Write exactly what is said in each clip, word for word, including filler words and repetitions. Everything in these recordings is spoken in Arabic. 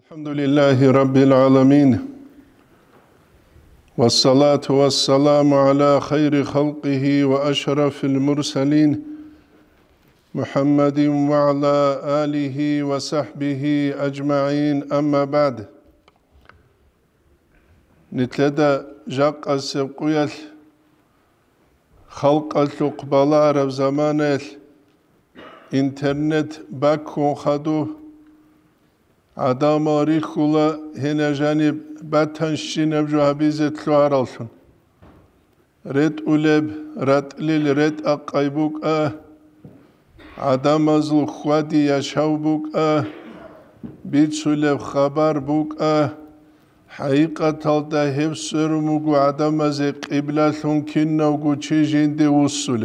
الحمد لله رب العالمين والصلاة والسلام على خير خلقه وأشرف المرسلين محمد وعلى آله وصحبه أجمعين أما بعد نتلدى جاق السبقية خلق الثقبلا رب زمان انترنت باكون خدو Adam arıkula hene janib batan şineb juhabizet luaralsun. Red uleb ratlil red aqaybuk a Adam azul khwadi yaşavbuk a bitsuleb khabar buk a haqiqat alda hevsürmugu Adam azı qiblasun kinnavgu çijinde usul.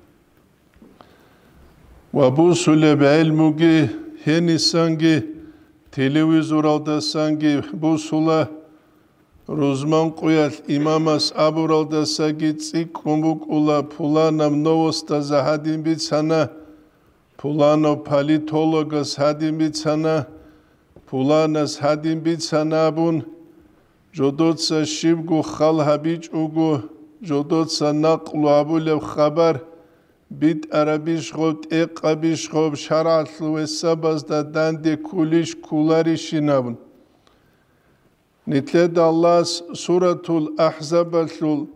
Ve bu suleb ilmugi henisangi Televizorda sanki bu sula Ruzman koyal imamas aburalda sanki tsik kumbuk ula pulanam novosta zahadim bit sana pulano politologas hadim bit sana pulanas hadim bit sana bun jodotsa shivgu khal habic ugu jodotsa naqlu abulev khabar bit arabish khob eqabish khob sharatlu esabazda dande kulish kulari shinabun nitled Allah suratul ahzab alul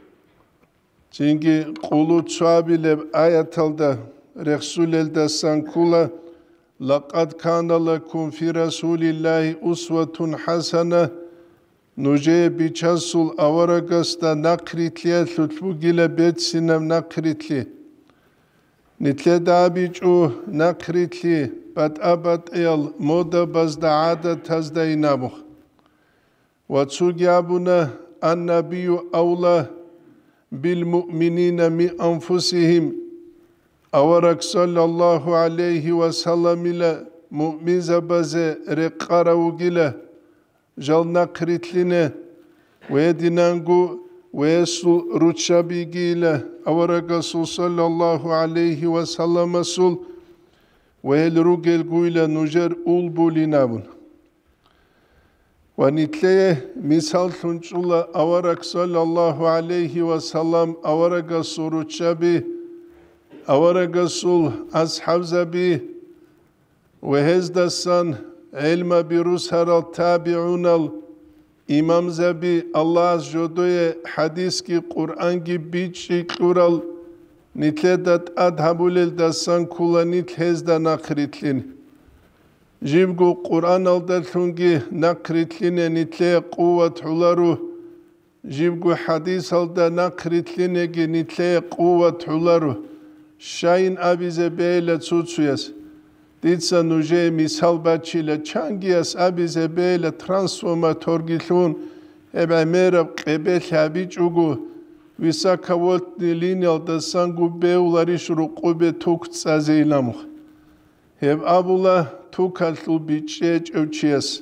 çünkü qulu çabile ayatalda Resulelda sankula laqad kana lakum fi rasulillahi uswatun hasana nuje bichasul avaragasta nakritliya tutbugile betsinem nakritli Nitle dabicu nakritli bat abat el moda bazda adet tazda inabuh. Vatsugabuna annabiyu awla bil mu'minina mi anfusihim. Avarak sallallahu aleyhi ve sellem ile mu'min zabaze reqaravugile jal nakritline ve dinangu ve sul ruçabigiyle avara Resul sallallahu aleyhi ve sellem sul ve el rugel guyla nujer ul bulinabun. Ve nitleye misal tunçula avara sallallahu aleyhi ve sellem avara Resul ruçabi avara Resul ashabzabi ve hezdasan elma birus haral tabi'unal İmam Zabi Allah jodoye hadis ki Kur'an ki biçi kural nitledat adhabulel dasan kullanit hezda nakritlin. Jibgu Kur'an aldatun nakritline nitle kuvvet hularu. Jibgu hadis alda nakritline ki nitle kuvvet hularu. Şahin abize beyle tutsuyas. Ditsa nuje misal bachile çangiyas abize beyle transformatör gilun ebe merab qebel habic ugu visa kavolt lineal da sangu beulari shruqube tuk tsazeilamu heb abula tukaltu bichech evchias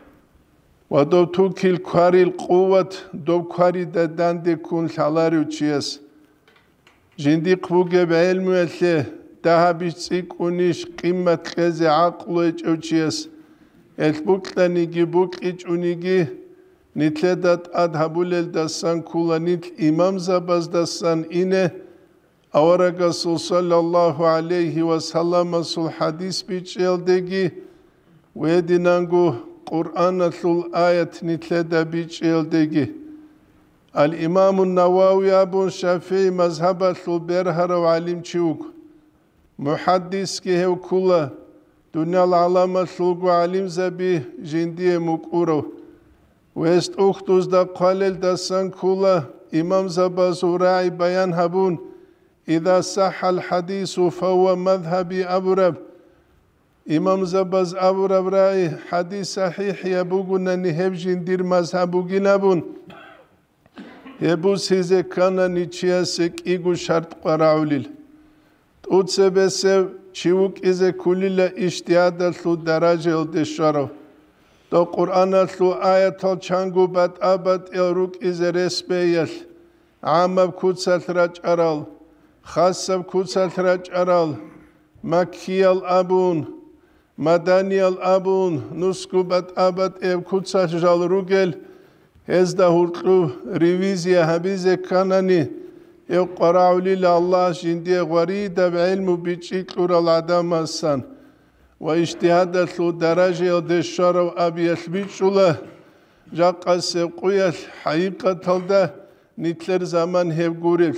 wado tukil kwaril quwat do kwari da dande kun salari uchias jindi qbuge be ilmuelle daha bir çik uniş kıymet keze aklı hiç ölçüyes. El buklani gi buk hiç unigi nitledat adhabul el dasan kullanit imam zabaz dasan ine avara Resul sallallahu aleyhi ve sellem asul hadis biç eldegi ve dinangu Kur'an asul ayet nitleda biç eldegi. Al imamun Navawi abun Şafii mazhab asul berhara ve alim çiuk. Muhaddis ki hev kula dünyal alama sulgu alim zabi jindiye mukuro west uhtuzda qalel dasan kula imam zabaz urai bayan habun idha sahal hadisu fahuwa madhhabi aburab imam zabaz aburab rai hadis sahih yabuguna nihev jindir mazhabu ginabun hebu size kana niçiyasek igu şart qaraulil Utsebesev çivuk ize kulile iştiyada su derece elde şaraf. Do Kur'an'a su ayetal çangu bat abat elruk ize resbeyel. Amab kutsal raç aral. Khassab kutsal raç aral. Makkiyal abun. Madaniel abun nuskubat abat ev kutsal jalrugel ezda hurtlu revizya habize kanani ev qarauli Allah jindiye gwarida ilmu biçiklur al adamasan ve ijtihadatlu derece de şarav abiyel biçula jaqas quyal haqiqatalda nitler zaman hev guril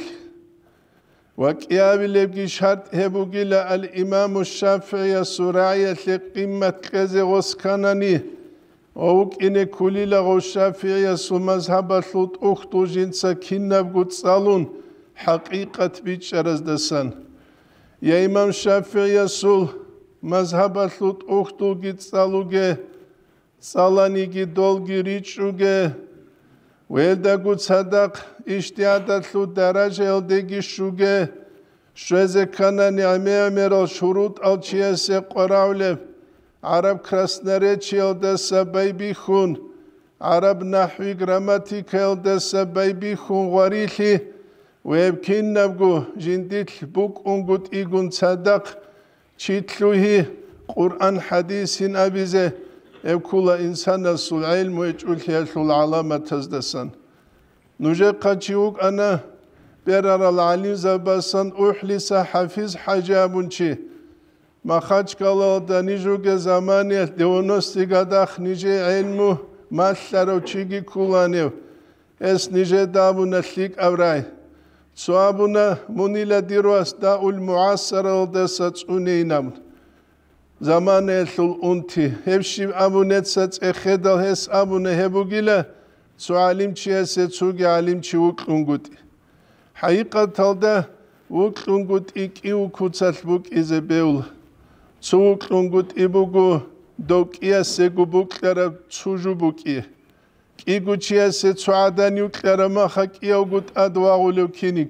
وكيابي لبكي شرط هبوغيلا الإمام الشافعي سراية لقمة كزي غسكاناني ووك إني كوليلا غشافعي سمذهب اللوت أختو جنسا كنب قد صالون حقيقة بيتشرز دسان يا إمام الشافعي سول مذهب اللوت أختو قد صالوغي صالاني قد دولغي ريچوغي ويلدا قد صدق اشتيادت لو درجة يلدگي شوغي شوزي كانا نعمي اميرال شروط الچيسي قراولي عرب كراسنريچ يلدسا بيبيخون عرب نحوي گراماتيك يلدسا بيبيخون غريلي ويبكين نبغو جنديت بوك انگوت ايگون صدق چيتلوهي قرآن حديثين ابيزي ابكولا انسان السول علم ويجول يلو العلامة تزدسان نوجه قاچيوك أنا برار العليم زباسان أحلس حفيظ حجابونچي ما خاچ قالال دا نيجوك زماني ديونوستي قداخ نيجي علمو مالارو چيگي كولانيو اس نيجي دابونا تليك أوراي سوابونا منيلا ديرواس داو المعاصر الدسات أونينامون زمان الثل أنتي هبشي أبونت سات اخدال هس أبونه هبوغيلا سو علم چيسي سوغي علم چي وكلونگوت حقيقة تلدا وكلونگوت إك إيو كوتسال بوك إزي بيول سو وكلونگوت إبوغو دوك إياسي گو بوك لرا تسوجو بوك إيه إيگو چيسي سو عدان يوك لرا مخاك إيو گوت أدواغو لو كينيك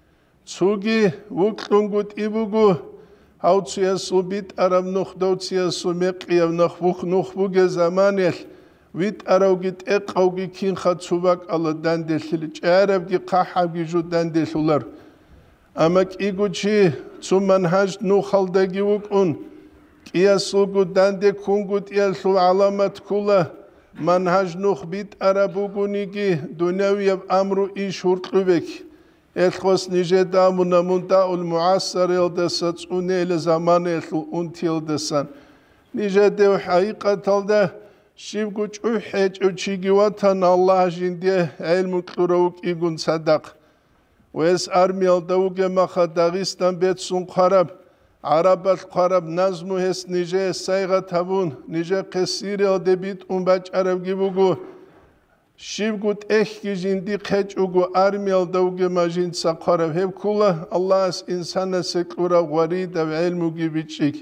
سوغي وكلونگوت إبوغو هاو تسيسو بيت أرام نخ دو تسيسو مقيا نخ بوك نخ بوك زمانيل ويت أروجت إقوجي كين خدسوبك الله دندل جاربجي قحبجي جو دندلولر أما كيجوشي ثم منهج نو خلدجي وكون كياسوجو دند كونجوت يلسو علامات كله منهج نو خبيت أرابوجونيجي دنيوي أمرو إيش هرتلوبك الخوص نيجي دامونا منتا المعاصر يلدسات أونيل زمان يلسو أنتي يلدسان نيجي دو حقيقة تلده شيبكو چوحيج او چيگي وطن الله جندي علم كلوروك ايگون صدق ويس ارميال دوغي مخا داغستان بيت سون قرب عرب القرب نظمو هس نيجي سايغة تابون نيجي قصيري الدبيت اون باج عرب جيبوغو شيبكو تحكي جندي قيج اوغو ارميال دوغي ما جند سا قرب هب كولا الله اس انسان سكورا غريد و علمو جيبيتشيك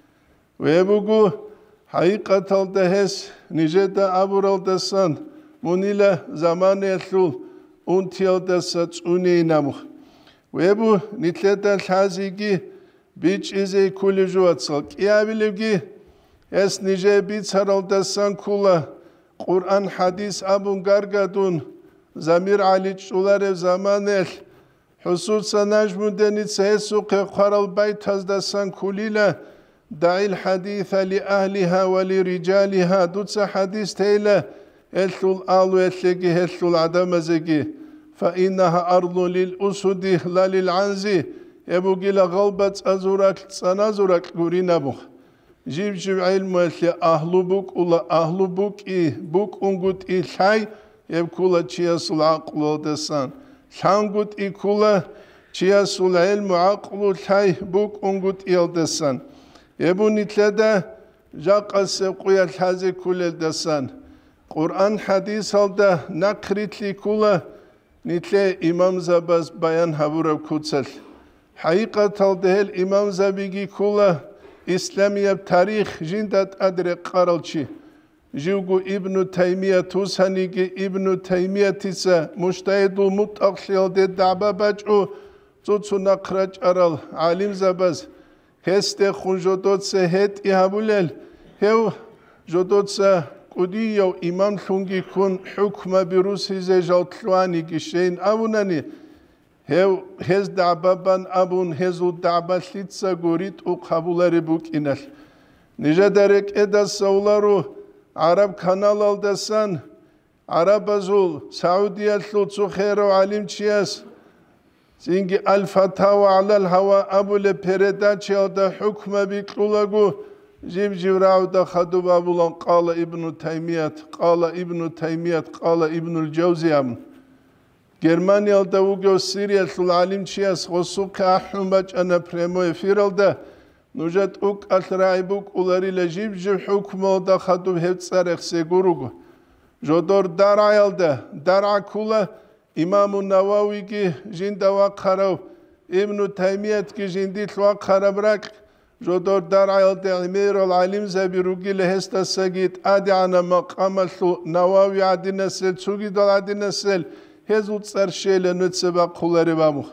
ويبوغو حقيقة الدهس نجدا أبور الدسان منيلا زمان يثول أنتي الدسات أوني نامخ ويبو نتلتا الحازيجي بيج إزي كل جواتسال كيابيلوجي اس نجي بيتسار الدسان كولا قرآن حديث أبون غارغادون زمير علي چولار زمان ال حصوصا نجمون دنيت سيسوق قرال بيت هزدسان كوليلا دعي الحديث لأهلها ولرجالها دوتسا حديث تيلا هلو الآلو يتلقي هلو العدم زكي فإنها أرض للأسود لا للعنزي يبو جيلا غلبت أزورك سنازورك قرينا بوخ جيب جيب علم يتلي أهلو بوك ولا أهلو بوك إيه بوك أنقود إيه الحي يبكولا تشياس العقل ودسان شانقود إيه كولا تشياس العلم عقل الحي بوك أنقود إيه ودسان يبو نتلدا جاقس قويا الحازي كل الدسان قرآن حديث هلدا نقريت لي كولا نتلي إمام زباز بيان هبورا كوتسل حقيقة هلدا الإمام زبيجي كولا إسلامية تاريخ جندت أدري قارلشي جوجو ابن تيمية توسانيجي ابن تيمية تسا مجتهد المتأخر دعبا باجو توتسو نقرج أرال عالم زباز هسته خون جدودسه هت يهبولل هو جدودسه قدي يو إمام ثونجي كون حكم بروسي زي جالتلواني كشين أبوناني هو هز دعبابان أبون هزو دعبا شلتسا قريت أو قبولاري بوك إنال نجدرك إدا سولارو عرب كانال الدسان عرب أزول سعودية ثلثو خيرو علم تشياس زينجي الفتاوى على الهواء أبو لبرداتشي دا حكم بيكلولاغو جيب جيراو دا خدو بابولان قال ابن تيمية قال ابن تيمية قال ابن الجوزي جرمانيا دا وغو سيريا ثل علم تشياس غصوك أحمد أنا بريمو يفيرال دا نوجد اوك الرايبوك اولاري لجيب جيب حكمو دا خدو بهت سارخ سيگوروغو جودور دارعيال دا دارع كولا امام النووي كي جين واق خرو ابن تيمية كي جين دي تواق خربرك جودور دارعيال دا عمير العلم زبيروغي لهستا ساقيت ادي عنا مقام الثو نووي عدي نسل تسوغي دول عدي نسل هزو تسار شيلة نتسبا قولاري بامو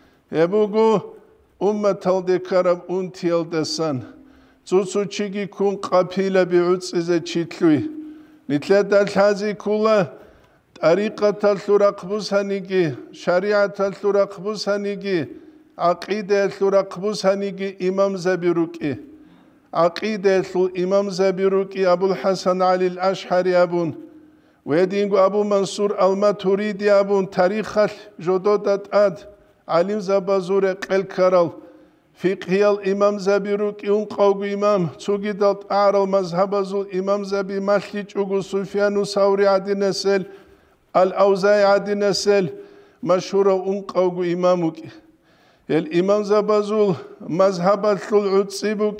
يبوغو أمة الدكارم أنتيال دسان زوزو چيگي كون قابيلة بعوز إذا چيتلوي نتلاد الحازي كولا طريقة الثراق بوسانيگي شريعة الثراق بوسانيگي عقيدة الثراق بوسانيگي إمام زبيروكي عقيدة الإمام زبيروكي أبو الحسن علي الأشحري أبون ويدينغو أبو منصور الماتوريدي أبون تاريخ جدودات آد علم زبازور قل كرال فقهي الإمام زبيروك يون قوغو إمام تسوغيدات أعرى المذهب زول إمام زبي ماليج أغو سفيان ثوري عدي نسل الأوزاعي عدي نسل مشهورة أون قوغو إمامك الإمام زبازول مذهب العدسيبك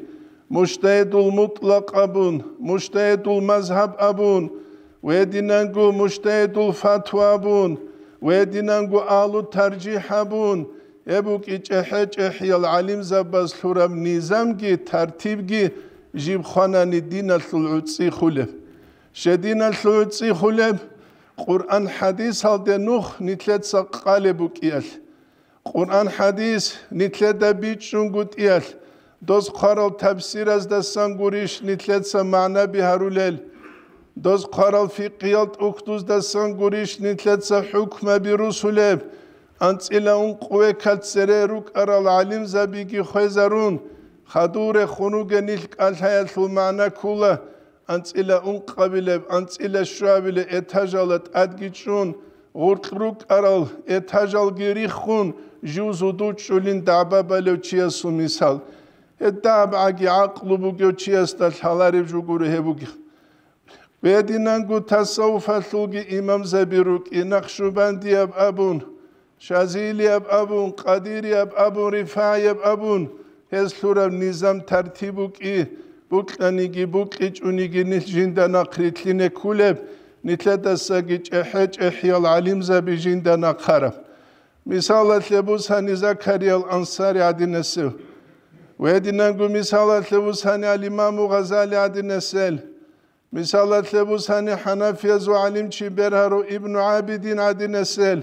مجتهد المطلق أبون مجتهد المذهب أبون ويدينانغو مجتهد الفتوى أبون ويدينانغو آلو ترجيح أبون يبوك إجحج إحيال علم زباز حرم نظامجي ترتيبجي جيب خاناني دين الثلعودسي خلف شدين الثلعودسي خلف قرآن حديث هل دي نوخ نتلت سقالبوك إيال قرآن حديث نتلت بيتشون قد إيال دوز قرال تفسير از دستان گوریش نتلت سمعنا بهارولل دوز قرال فقیالت اکتوز دستان گوریش نتلت سحکم برسولب انت الى اون قوه کلت سره روک ارال علم زبیگی خوزرون خدور خنوگ نلک الحیات المعنى کوله انت الى اون قبیله انت الى شعبیله اتجالت ادگیچون غرق روک ارال اتجال گیری خون جوزو دوچ شولین دعبه بلو چیسو مثال الدعبه عقل بوگو چیست الحلاری جوگوره هبوگی بدینانگو تصوف الثوگی امام زبیروک نقشبندی اب ابون شازیلی اب ابون قدیری اب ابون رفاعی اب ابون هزلورم نظام ترتیبوک ای بوکلانیگی بوکیچ اونیگی نجینده نقریتلینه کولب نتلت ساگیچ احج احیال علیم زبی جینده نقرم مثالت لبوس هنی زکریال انصاری عدی نسو ويدينانغو مثالات لبوساني الإمام غزالي عدي نسل مثالات لبوساني حنفية زو علم برهرو ابن عابدين عدي نسل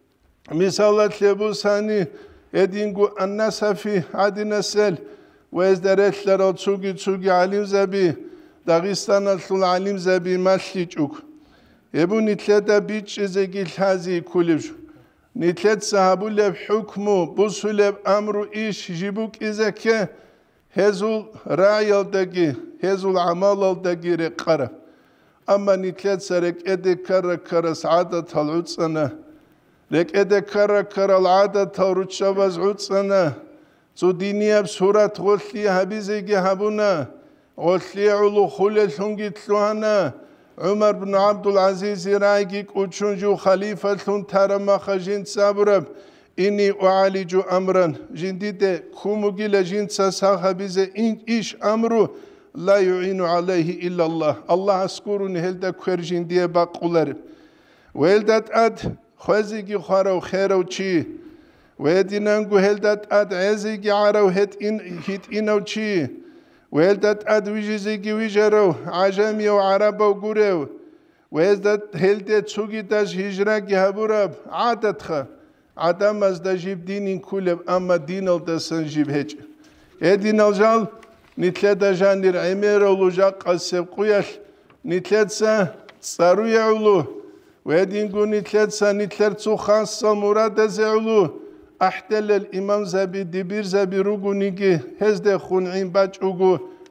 مثالات لبوساني يدينغو النسفي عدي نسل ويزدرت لرو تسوغي تسوغي علم زبي داغستان الثل علم زبي ماليجوك يبو نتلتا بيتش زيجي الحازي كوليجو نتلت صحابو لب حكمو بوسو لب امرو ايش جيبوك ازاكي هزول رايال داگي هزول عمال داگي رقرة اما نتلت سرك ادي كرة كرة سعادة العدسنة لك ادي كرة كرة العادة تورتشابز عدسنة زو دينيا بسورة غلطي هبيزيجي هبونا غلطي علو خلل هنجي تلوهنا عمر بن عبد العزيز رايقك وچونجو خليفة ثون ترما خجين سابرب إني أعالج أمرا جنديد كوموغي لجين ساخبيز إن إيش أمره لا يعين عليه إلا الله الله أسكرون هلدا كوير جندية باقولر وهلدات أد خوزيكي خارو خيرو چي ويدينانگو هلدات أد عزيكي عارو هت إن هت إنو چي وهلدات أد ويجيزيكي ويجرو عجمي وعرب وقوريو وهلدات هلدات سوغي داج هجراكي هبوراب عادتخا عدم از دا جيب دينين كولب أما دين الدسان جيب هج دين الجال نتلاد جانير عمير ولو جاق قسب قويل نتلاد سا صاروية علو وهدينقو نتلاد سا نتلاد سو خاصة مراد زعلو احتل الإمام زبي دبير زبي روغو نيجي هزده خونعين باج اوغو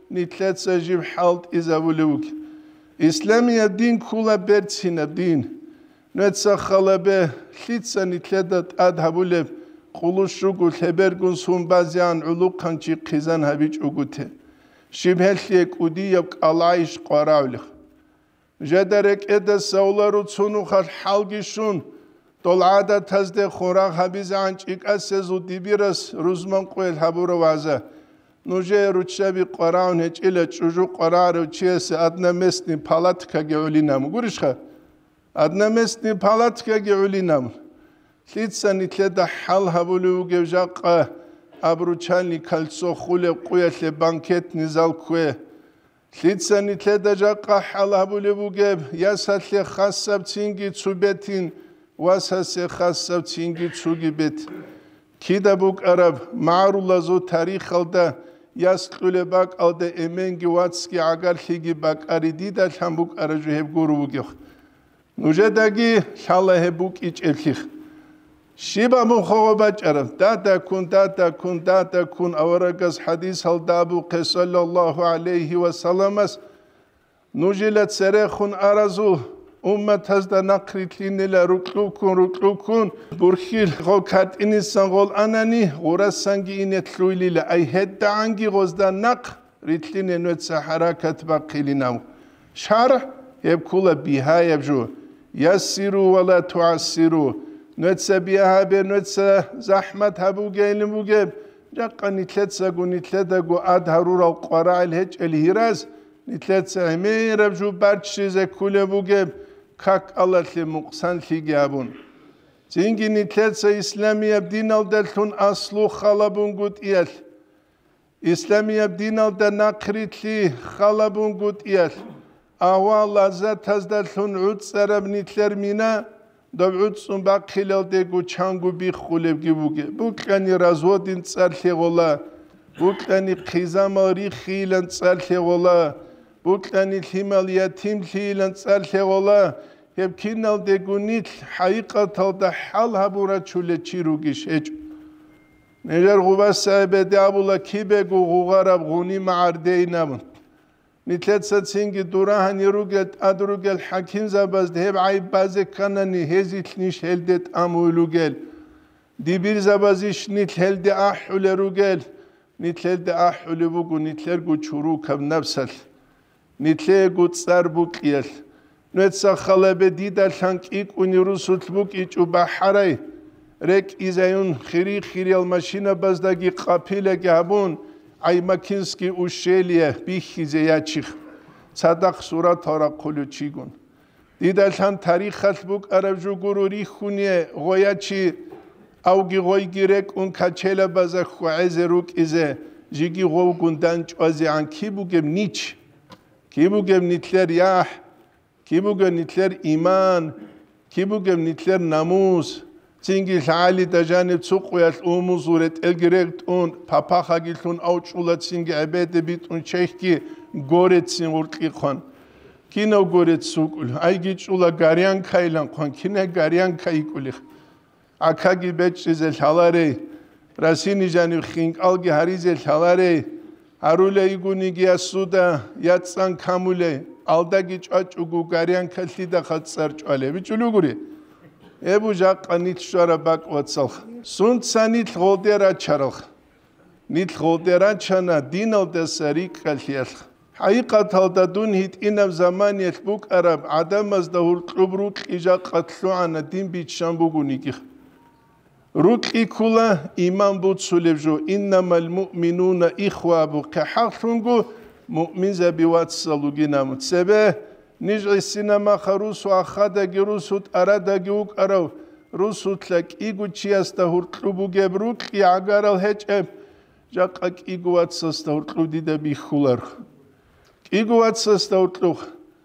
نتلتسا جيب حالت إزاولوك إسلامي الدين كولا برتسين الدين نتسا خلبه لتسا نتلدت أدهبولب قلوش شوكو تبرگون سنبازيان علوقان چي قيزان هبيج اوگوته شبه ليك ودي يبق العيش قراولخ جدرك إدا سولارو تسونو خال حالگيشون دول عادة تزده خوراق هبيز عنچ إك أسزو ديبيرس روزمان قويل هبورو وازه نوجه روچشبي قراون هج إلا چوجو قرارو چيس أدنا مسني پالاتكا گعولي نامو گورش خا أدنا مسني پالاتكا گعولي نامو ليتسا نتلدا حال هبولو گوجاقا أبروچاني كالسو خولي قوية بانكت نزال كوي ليتسا نتلدا جاقا حال هبولو گب ياسا خاصة بتينجي تسوبتين واسا خاصة بتينجي تسوگي بيت كيدا بوك عرب معرولا زو تاريخ الدا ياسقل باك الدا امنگي واتسكي عقار خيگي باك اريدي دا لحن بوك ارجو هب گورو بوگيخ نوجه داگي شالله هبوك ايج الخيخ شيبا مخوبات عرب دادا كون دادا كون دادا كون اورقز حديث الدابو صلى الله عليه وسلم نوجلت سرخون ارزو أمة هزدا نقريتلين لا ركلوكون ركلوكون برخيل غو كات إنسان غول أناني غورا سانجي إنتلويلي لا أي هدا عنجي غوزدا نق ريتلين نوتسا حركة باقيليناو شارع يبكولا بيها يبجو يسيروا ولا تعسيروا نوتسا بيها بي نوتسا زحمة هبو جايلن بوجيب جاقا نتلتسا قو نتلتا قو أدهرورا القراء الهج الهراز نتلتسا عمير بجو بارتشيزا كولا بوجيب كاك الله لي مقصان لي جابون زينجي نتلتسا إسلامية بدين الدلتون أصلو خالبون قد إيال إسلامية بدين الدل ناقريت لي خالبون قد إيال أهوال لازات هزدلتون عود سرب نتلر مينا دو عود سنباق خلال ديگو چانگو بي خولب جيبوگي بوكلاني رازودين تسال لي غولا بوكلاني قيزام ري خيلان تسال لي غولا بوكلاني الهمال يتيم ليلان تسال لي غولا يبكينال ديگو نيت حقيقة تلدا حال هبورا چولي چيروگيش هج نجر غوبا صاحبه دابولا كي بگو غوغارب غوني معردي نامن نتلتسا تسينجي دوراهن يروگل ادروگل حكيم زباز دهب عيب بازي كاناني هزيت نيش هلدت امولوگل دي بير زبازيش نيت هلد احول روگل نيت هلد احول بوگو نيتلرگو چورو كم نفسل نيتلرگو تسر بوكيل نتسا خلابه ديدا لانك ايك ونيروسوت بوك ايچو بحري رك إزايون خيري خيري الماشينة بازداگي قابيلة جابون أي ماكينسكي وشيلية بيخي زياتشيخ صدق سورة تارا قلو چيگون ديدا لان تاريخ خلبوك عربجو گورو ريخونيه غوياتشي اوگي غوي گيرك اون كاچيلا بازا خوعز روك إزا جيگي غو گوندانچ وازي عن كي بوگم نيچ كي بوگم نيتلر ياح كي بوگم نيتلر إيمان كي بوگم نيتلر ناموس تينجي العالي تجانب سوق ويالأمو زورت الجريت اون بابا خاجلتون أوتشولات تينجي عبادة بيت اون شيخكي غورت سين ورقي خان كينا غورت سوق أيجي شولا غاريان كايلان خان كينا غاريان كاي كوليخ أكاجي بيتش زل حلاري راسيني جانب خينك ألجي هاري زل حلاري هارولي يقولي جيا سودا ياتسان كامولي ألداجي أج أجو غاريان كالتيدا خد سرج عليه بيجولو غوري ابو جاق نيت شربك واتسلخ سنت سنيت غوديرا چرخ نيت غوديرا چنا دينو دسريك خليخ حقيقة هذا دون هيت إنم زمان يتبوك عرب عدم از دهور قبروك إجا قتلو عن الدين بيت شنبوغو نيكيخ روك إيكولا إيمان بود سوليفجو إنما المؤمنون إخوة بو كحاقتونغو مؤمن زبي واتسلوغي نامت سبه نجعي السينما خروس وأخذ جروسوت أراد جوك أرو روسوت لك إيجو تشياس تهور تلوبو جبروك يعجر الهج أب جاك إيجو واتساس تهور تلودي دبي خولر إيجو واتساس تهور تلوخ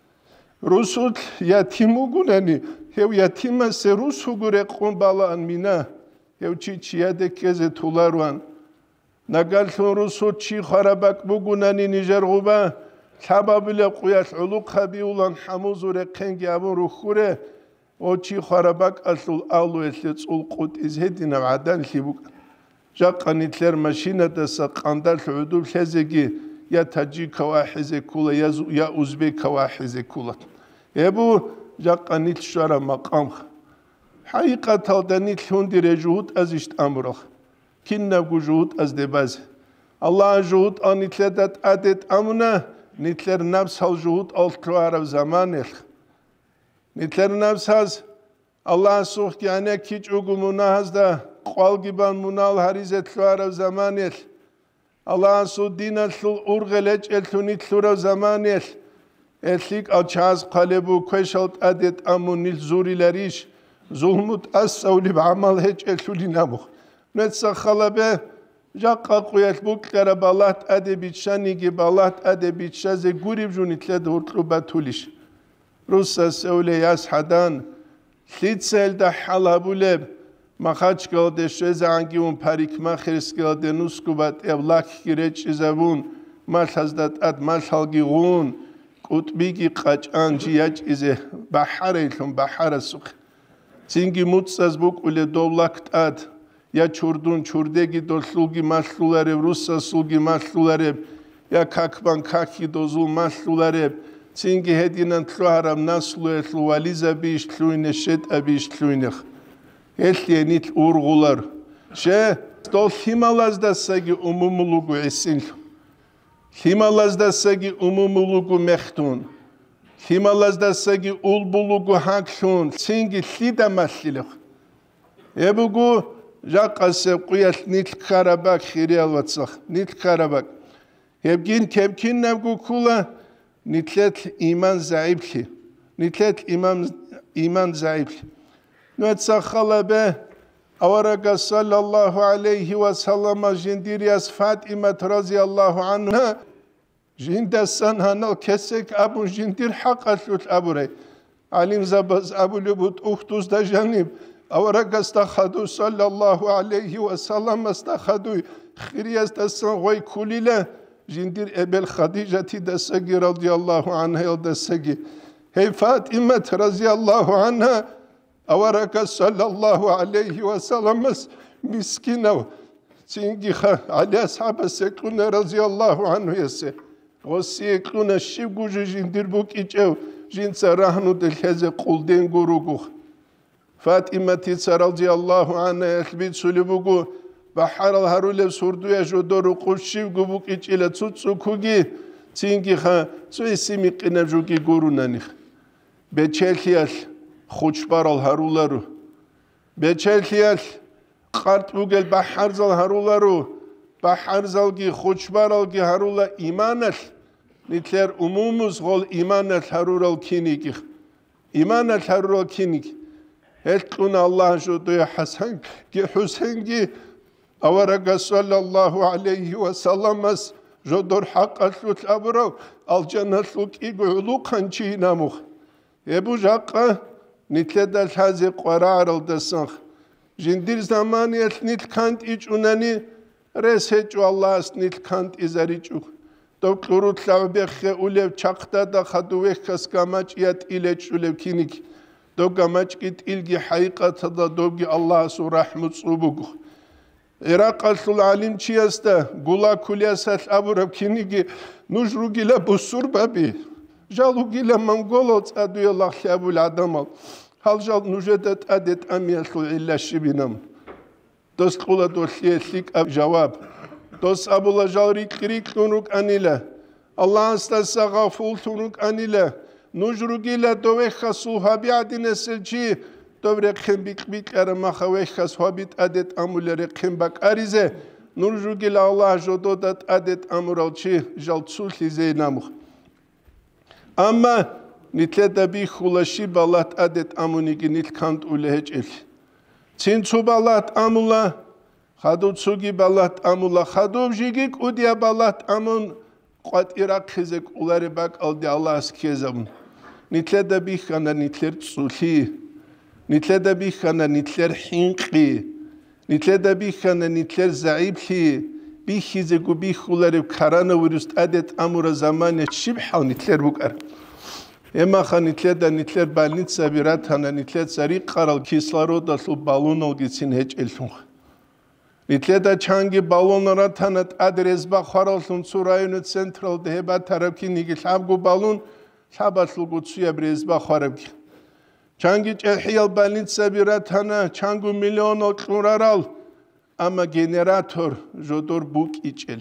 روسوت يتيمو جوناني هو يتيم سروسو جورك قن بالا أنمينا هو تشي تشيادة كذا تولاروان نقلتون روسوت تشي خرابك بوجوناني نجار غوبا شبابيل قويات علوق خبيولان حموز ورقين جابون رخورة وشي خرابك أصل أولو يسلت ألقوت إزهدنا بعدان لبوك جاقا نتلر ماشينة تساق أندال عدوب شازيجي يا تاجيك واحد كولا يا أوزبيك واحد كولا يبو جاقا نتشارا مقام حقيقة تلدا نتلون دي جهود أزشت أمرخ كنا جهود أز دباز الله جهود أن نتلدت أدت أمنا نتلر نفس هالجهود ألتوار زمانه نتلر نفس هز الله سوخ يعني كيج أقول مناهز ده قال جبان منال هريزة توار زمانه الله سو دين الثل أرغلج الثل نتلور زمانه الثيك أجهز قلبو كشلت أدت أمون نلزوري لريش ظلمت أسولي بعمل هج الثل نمخ نتسخلبه جاقا قويت بوك لربالات أدبيت شانيجي بالات أدبيت شازي قريب جوني تلاد هرطلوبة توليش روسا سولي ياس حدان ثيت سيل دا حالابو لب ما خاچ قلده شوز عنگيون پاريك ما خرس قلده نوسكو بات ابلاك كيريچ زبون ما تزداد اد ما تلگيغون قطبيگي قاچ انجياج ازه بحر ايلون بحر سوق تينگي موتساز بوك ولي دولاكت اد يا چوردون چوردگي دولسلگي مسلولارب روسا سلگي مسلولارب يا كاكبان كاكي دوزول مسلولارب تينگي هدينان تلو حرام ناسلو اتلو واليزا بيش تلوينه شد ابيش تلوينه Elliyenit urgular. Şey, dol Himalazda sagi umumulugu esin. Himalazda sagi umumulugu mehtun. Himalazda sagi ulbulugu hakşun. Singi lida maslilik. Ebugu jaqase quyat nit Karabak xiriyal vatsak. Nit Karabak. Hebgin kemkin nevgu kula nitlet iman zayıfli. Nitlet iman iman zayıfli. نتسخل به أورق صلى الله عليه وسلم جنديرياس فاطمة رضي الله عنها جند السنة الكسك أبو جندير حق أشوت أبو ري عليم زبز أبو لبوت أختوز دا جانب أورق استخدو صلى الله عليه وسلم استخدو خرياس دسن غوي كوليلة جندير أبل خديجة دسجي رضي الله عنها دسجي هي فاطمة رضي الله عنها أورك صلى الله عليه وسلم مسكينة تنجي على أصحاب السكون رضي الله عنه يسي والسكون الشيبو جندير بوك إيجو جنس رهنو دلحزة قلدين قروقو فاطمة رضي الله عنها يخبيت سلبوكو بحر الهرول سردو يجودورو قشيبو بوك إيج إلى تسوتسو كوغي تنجي خا سوي سيمي قنبجوكي قرونانيخ بچلخيال خوشبار الهرولارو بچلخيال قرط بوغل بحرزال هرولارو بحرزالگي خوشبارالگي هرولا إيمانل نتلر أموموز غول إيمانل هرولال كينيك إيمانل هرولال كينيك هلتون الله جودو حسن كي حسن كي أورق صلى الله عليه وسلم جودور حق أسلوت أبرو الجنة لك إيقعلو قنشي ناموخ يبو جاقا نتلد الحازي قرار الدسنخ جندير زماني نتل كانت إيجوناني رسهجو الله نتل كانت إزاريجو دوكلورو تلاو بيخي أوليو چاقتا دا خدوويخ كس قاماج يات إليج أوليو كينيك دو قاماج كت إلغي حقيقة دا دوغي الله سو رحمت صوبوغو إراق أسل العالم چياستا غولا كولياسات أبو رب كينيكي نجرو گيلا بسور بابي جالو گيلا منغولوت أدوي الله خيابو العدمال هل جال نجدت أدت أميالو إلا شبينام دوست قولا دوشيتليك أب جواب دوست أبو الله جال ريك ريك تونوك أنيلا الله استسا غافول تونوك أنيلا نجرو گيلا دويخ صوحابي عدين سلجي دوبرق خنبيك بيك أرما خويخ صوحابيت أدت أمولي رقم باك أريزه نجرو گيلا الله جودودت أدت أمورالچي جال تسولي زينامو أما نتلد بي خلاشي بالات أدت أمونيكي نتلكانت أولهج إل تنسو بالات أمولا خدو تسوغي بالات أمولا خدو بجيجيك أوديا بالات أمون قد إراق خزك أولاري باك ألدي الله اسكيزمون نتلد بي خانا نتلر تسولي نتلد بي خانا نتلر حينقي نتلد بي خانا نتلر زعيبلي بي خزيكو بي خولاري بكارانا ورست أدت أمورا زمان شبحاو نتلر بكار إما خان نتلر دا نتلر بالنت سابيرات هانا نتلر سريق قرال كيسلارودا سو بالونال جيسين هج إلفون Nitleda çangi balonlara tanıt adresba xaralsun surayını central deheba tarafki nigi şabgu balon şabatlu gutsuya brezba xarabki. Çangi çehiyal balintsa biratana çangu milyon okuraral ama generator jodor buk içel.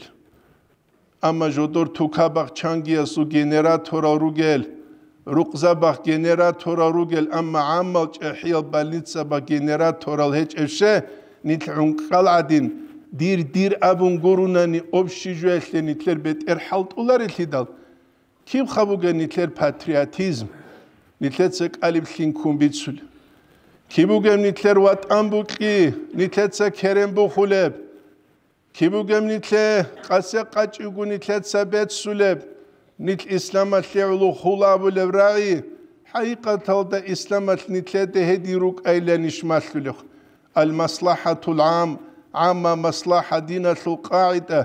Ama jodor tukabak çangiya su generatora rugel. Ruqzabak generatora rugel ama amal çehiyal balintsa ba generatora hiç evşe nit'un qal'adin dir dir abun gurunani obşijuetle nitler bet erhalt ular elhidal. Kim xabuga nitler patriotizm nitler tsek alibhlin kumbitsul. Kibugem nitler vatan buki nitler tsek kerem bukhuleb. Kibugem nitler qasya qaçugu nitler tsabet suleb. Nitl islamat li'ulu khulabu levra'i. Haqiqatal da islamat nitler de hediruk aylanishmasluluk. المصلحة العام عامة مصلحة دينة القاعدة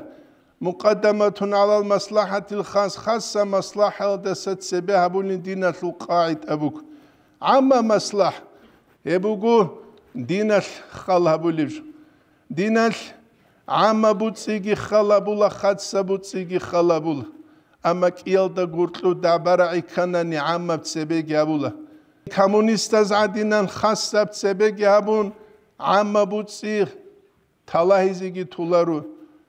مقدمة على المصلحة الخاص خاصة مصلحة دست سبها بول دينة القاعدة أبوك عامة مصلحة يبوكو دينة خالها بوليج دينة عامة بوتسيجي خالا بولا خاصة بوتسيجي خالا بولا أما كيال دا قرطلو دعبارة عكاناني عامة بتسبيجي أبولا كومونيستاز عدينا خاصة بتسبيجي أبون عامة بوتصير تلاهيزيجي تولارو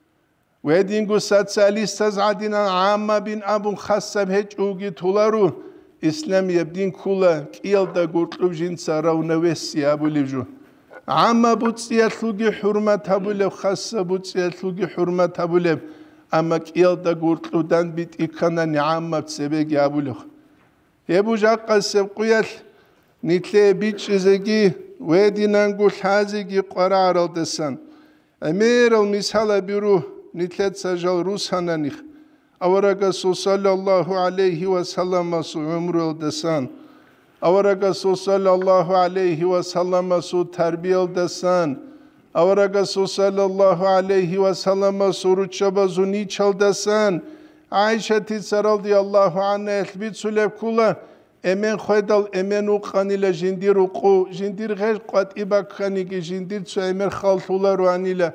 ويدينغو سوسياليستاز عدينا عامة بين أبون خاصة بهجوجي تولارو إسلام يبدين كولا كيال دا قرطلو جنسا راو نوسي أبو ليجو عامة بوتصير تلوغي حرمة أبوليب خاصة بوتصير تلوغي حرمة أبوليب أما كيال دا قرطلو دان بيت إكانا عامة بتسبيجي أبوليب يبو جاقا سبقيال نتلي بيتش زيجي ويدينانغو حازيجي قرار الدسان أمير المثال بيرو نتلت سجل روسانانيخ أورغا صلى الله عليه وسلم سو عمر الدسان أورغا صلى الله عليه وسلم سو تربية الدسان أورغا صلى الله عليه وسلم سو رتشبا زونيچ الدسان عائشة رضي الله عنها البيت سلب كله Emen khoydal emen uqanila jindir uqu jindir gher qat ibakhanigi jindir tsu emer khaltular wanila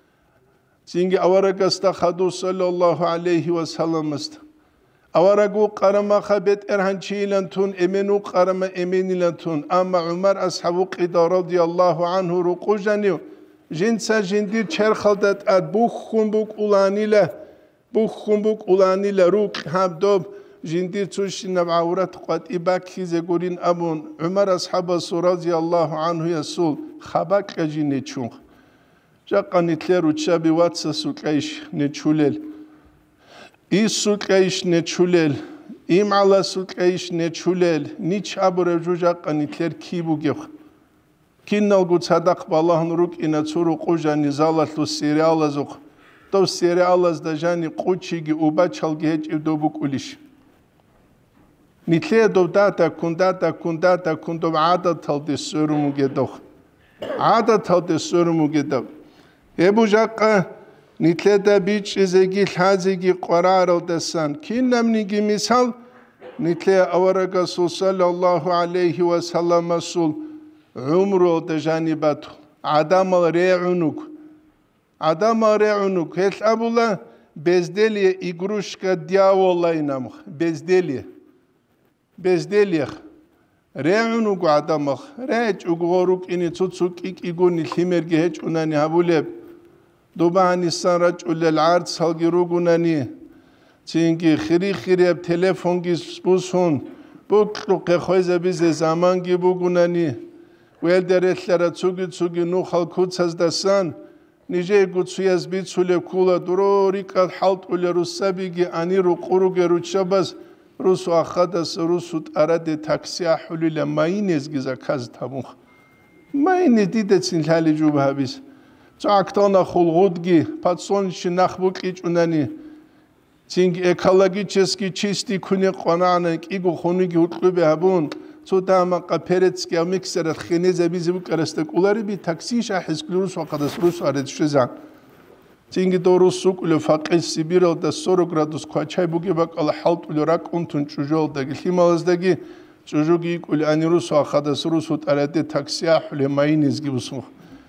singi awaragasta khadu sallallahu alayhi wa sallam ast awaragu qarama khabet erhanchilan tun emen uqarama emenilan tun amma umar ashabu qida radiyallahu anhu ruqujani jinsa jindir cher khaldat ad bu khumbuk ulanila bu khumbuk ulanila ruq habdob جندير توشينا بعورات قد إباكي زغورين أبون عمر أصحاب رضي الله عنه يسول خباك أجي نتشونغ جاقا نتليرو تشابي واتسا سوكايش نتشوليل إي سوكايش نتشوليل إيم على سوكايش نتشوليل نيش أبو رجو جاقا نتلير كيبو جيوخ كين نلغو تصدق بالله نروك إنا تسورو قوجا نزالة سيري الله زوخ تو سيري الله زدجاني قوچيگي أوبا چالگي هج إبدوبوك أوليش نتلي دوبداتا كونداتا كونداتا كوندوب عادة تلدي سورمو جدوخ عادة تلدي سورمو جدوخ يبو جاقا نتلي دا بيچ إزيجي الحازيجي قرار الدسان كين نمنيجي مثال نتلي أورغا صلى الله عليه وسلم مسول عمرو دجانباتو عدم ريعنوك عدم ريعنوك هل أبولا بزدلية إغروشكا دياولا ينامخ بزدلية بزدليخ ريعنوك عدمخ ريج أغوروك إني تتسوك إك إغوني الحميرجي هج أناني هبوليب دوبان السان رجل العرض سالجي روغوناني تينجي خيري خيري بتليفونجي سبوسون بوكلو قخويزة بيزي زمانجي بوغوناني ويلدريتلارا تسوغي تسوغي نو خالكوت سازدسان نيجي قدسوياز بيتسولي كولا دروريكا حالت أولي روسابيجي أنيرو قروغي روچاباز روسو أخادس روسو تأرادي تاكسيا حلولي ماينيز جزا كاز تابوخ ماينيز ديدة تنحالي جوبها بيس تعاكتانا خلغودجي باتسونشي نخبوك إيج أناني تينج إكالاجيتشسكي تشيستي كوني قناعنا إيجو خونيجي وطلبي هبون تو داما قابيرتسكي أو ميكسر الخينيزة بيزي بوك أرستك أولاري بي تاكسيشا حسكلي روسو أقادس روسو أرد شزان تينجي دورو سوك ولو فاقيس سيبيرو دا سورو غرادوس كواچاي بوكي باك ألا حالت ولو راك أنتون چوجول داگي ليمالز داگي چوجوگي ولو أني روسو أخادس روسو تأرد تاكسيا حولي ماينيز جي بسمخ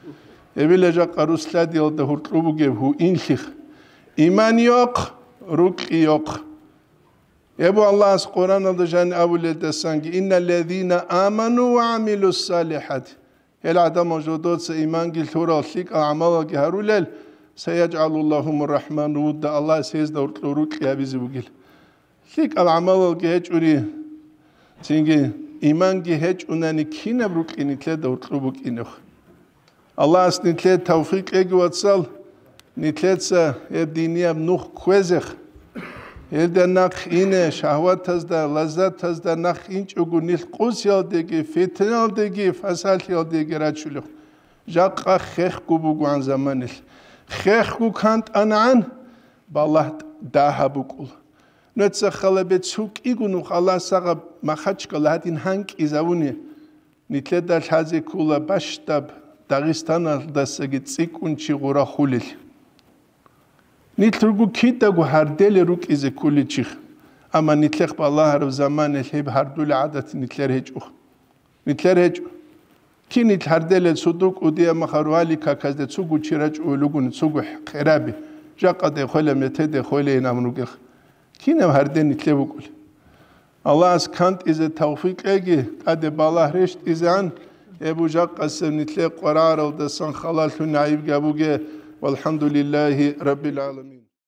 Evileja qarusla diyordu hurtlubu gev hu inlik. İman yok, ruk'i yok. Ebu Allah Kur'an aldı jan avule desan ki innellezine amanu ve amilus salihat. El adam ojdotsa iman gil toralik amal ki harulel seyec'alullahumur rahman vudda Allah sez da hurtluruk ya bizi bugil. Lik al amal ki hiç uri çünkü iman ki hiç unani kine ruk'ini tle da hurtlubuk inuh. Allah asnitle tevfik egi vatsal nitletsa e diniyam nuh kwezekh elden nakh ine şahvat tazda lazzat tazda nakh inç ugu nil qus yaldegi fitne yaldegi fasal yaldegi raçuluk jaqqa khekh kubu guan zamanil khekh ku kant anan ballah daha bukul netsa khalabet suk igunu Allah saga makhachka latin hank izavuni nitledal hazi kula bashtab Dağistan'da gitsikунçi gora khulil. Nitlurgu kitagu hardele ruk ize kulichih. Ama nitlek Allah har zaman elhib hardul adat nitler hecu. Nitler hecu. Ki nit hardele suduk udiya makharwali kakazde tsugu chirac ulugun tsugu khirabi. Jaqade khole metede khole namnugih. Ki ne harde nitle bukul. Allah kant ize tawfik egi ade balah reşt izan Ebu Jaqqasem nitle qarar aldı san khalalun naib gabuge velhamdülillahi rabbil alamin.